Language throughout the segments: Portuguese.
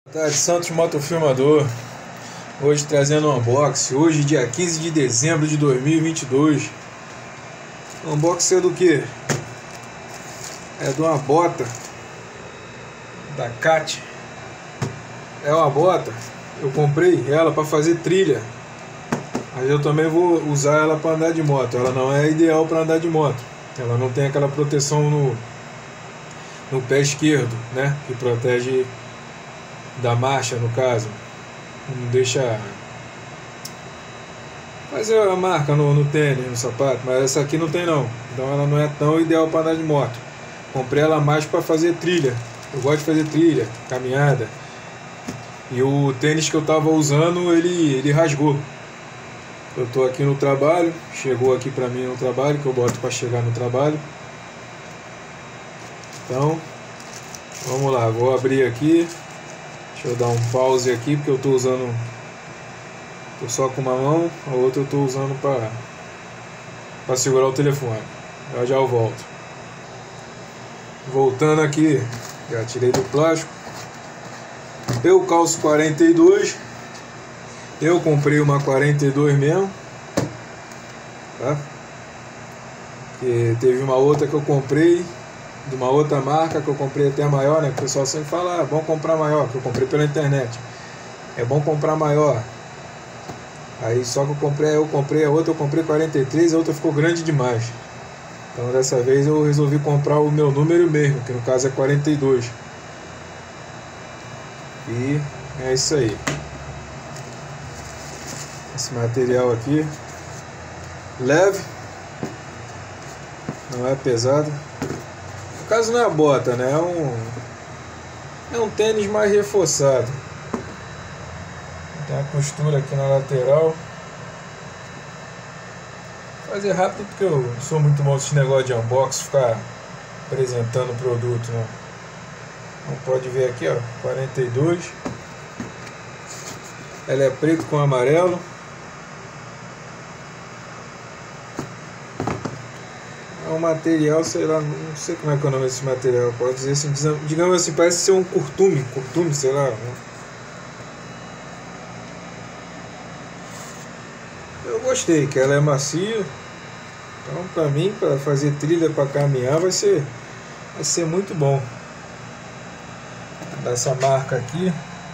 Boa tarde, Santos Motofilmador. Hoje trazendo um unboxing. Hoje, dia 15 de dezembro de 2022. Unboxing é do que? É de uma bota da Cat. É uma bota. Eu comprei ela para fazer trilha. Mas eu também vou usar ela para andar de moto. Ela não é ideal para andar de moto. Ela não tem aquela proteção no pé esquerdo, né? Que protege da marcha, no caso. Não deixa fazer a marca no tênis, no sapato. Mas essa aqui não tem não. Então ela não é tão ideal para andar de moto. Comprei ela mais para fazer trilha. Eu gosto de fazer trilha, caminhada. E o tênis que eu tava usando, ele rasgou. Eu tô aqui no trabalho, chegou aqui pra mim no trabalho, que eu boto para chegar no trabalho. Então, vamos lá, vou abrir aqui. Deixa eu dar um pause aqui, porque eu tô usando, tô só com uma mão, a outra eu tô usando para segurar o telefone. Já eu volto. Voltando aqui, já tirei do plástico. Eu calço 42. Eu comprei uma 42 mesmo, tá? E teve uma outra que eu comprei de uma outra marca que eu comprei até maior, né? O pessoal sempre fala, bom comprar maior, que eu comprei pela internet. É bom comprar maior. Aí só que eu comprei a outra, eu comprei 43, a outra ficou grande demais. Então dessa vez eu resolvi comprar o meu número mesmo, que no caso é 42. E é isso aí. Esse material aqui, leve, não é pesado. No caso não é a bota, né? É um tênis mais reforçado. Tem uma costura aqui na lateral. Vou fazer rápido porque eu não sou muito bom nesse negócio de unboxing, ficar apresentando o produto, né? Então pode ver aqui, ó, 42. Ela é preto com amarelo. É um material, sei lá, não sei como é que é o nome desse material. Pode dizer assim, digamos assim, parece ser um curtume, sei lá. Eu gostei, que ela é macia. Então, pra mim, para fazer trilha, para caminhar, vai ser muito bom. Dessa marca aqui,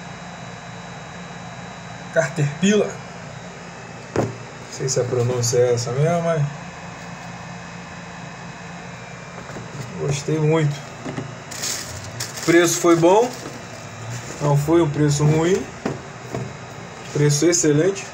Caterpillar. Não sei se a pronúncia é essa mesmo, mas gostei muito. O preço foi bom, não foi um preço ruim, preço excelente.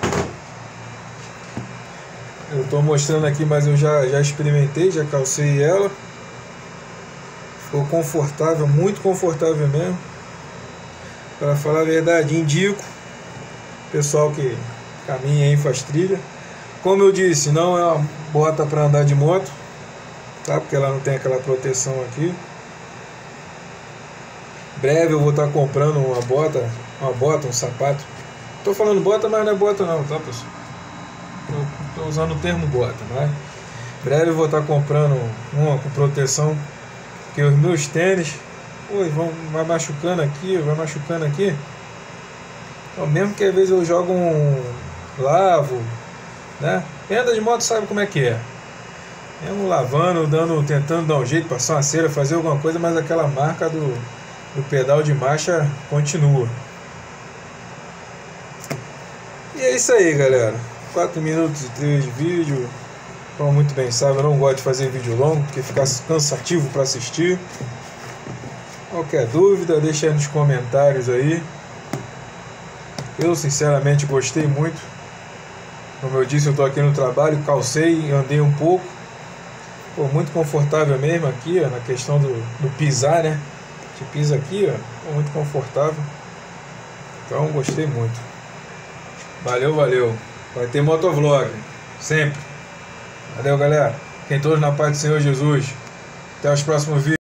Eu estou mostrando aqui, mas eu já experimentei, já calcei ela. Ficou confortável, muito confortável mesmo. Para falar a verdade, indico pessoal que caminha aí, faz trilha. Como eu disse, não é uma bota para andar de moto, tá? Porque ela não tem aquela proteção aqui. Breve eu vou estar comprando uma bota, um sapato. Tô falando bota, mas não é bota não, tá, pessoal? Tô usando o termo bota, mas breve eu vou estar comprando uma com proteção, porque os meus tênis, vai machucando aqui, Então, mesmo que às vezes eu jogo lavo, né? Quem anda de moto sabe como é que é. Mesmo lavando, tentando dar um jeito, passar uma cera, fazer alguma coisa, mas aquela marca do pedal de marcha continua. E é isso aí, galera. 4 minutos e 3 de vídeo. Como muito bem sabe, eu não gosto de fazer vídeo longo, porque fica cansativo para assistir. Qualquer dúvida, deixa aí nos comentários aí. Eu sinceramente gostei muito. Como eu disse, eu estou aqui no trabalho, calcei, andei um pouco. Pô, muito confortável mesmo aqui, ó, na questão do pisar, né? Você pisa aqui, ó, muito confortável. Então gostei muito. Valeu. Vai ter motovlog, sempre. Valeu, galera. Fiquem todos na paz do Senhor Jesus. Até os próximos vídeos.